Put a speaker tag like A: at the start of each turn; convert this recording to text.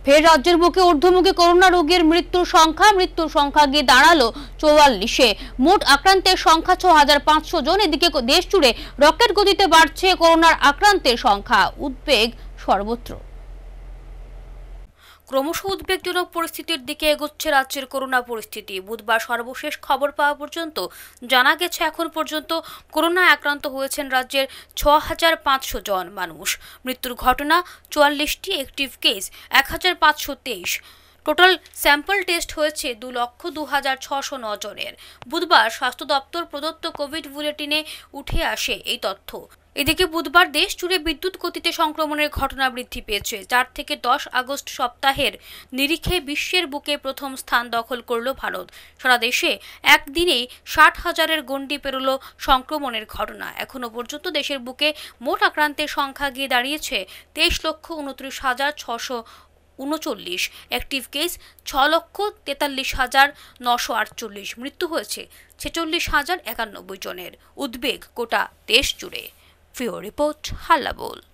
A: ফের রাজ্যের বুকে ঊর্ধ্বমুখী করোনা রোগীর মৃত্যুর সংখ্যা গিয়ে দাঁড়ালো 44-এ। মোট আক্রান্তের সংখ্যা 6500 জন। এদিকে দেশ জুড়ে রকেট গতিতে বাড়ছে করোনার আক্রান্তের সংখ্যা। উদ্বেগ সর্বত্র। ক্রমশ উদ্বেগজনক পরিস্থিতির দিকে এগোচ্ছে রাজ্যের করোনা পরিস্থিতি। বুধবার সর্বশেষ খবর পাওয়া পর্যন্ত জানা গেছে এখন পর্যন্ত করোনায় আক্রান্ত হয়েছেন রাজ্যের 6500 জন মানুষ। মৃত্যুর ঘটনা 44টি, active case 1523। Total sample test হয়েছে 2,02,609 জনের। বুধবার স্বাস্থ্য দপ্তর প্রদত্ত কোভিড বুলেটিনে উঠে আসে এই তথ্য। এদিকে বুধবার দেশ জুড়ে বিদ্যুৎ গতিতে সংক্রমণের ঘটনা বৃদ্ধি পেয়েছে। 4 থেকে 10 আগস্ট সপ্তাহের নিরিখে বিশ্বের বুকে প্রথম স্থান দখল করল ভারত। সারা দেশে একদিনেই 60,000-এর গণ্ডি পেরোল সংক্রমণের ঘটনা। এখনো পর্যন্ত দেশের বুকে মোট আক্রান্তের সংখ্যা গিয়ে দাঁড়িয়েছে 23,29,639। Active case 6,43,948। মৃত্যু হয়েছে 46,091 জনের। উদ্বেগ গোটা দেশ জুড়ে। ফিও রিপোর্ট, হাল্লা বোল।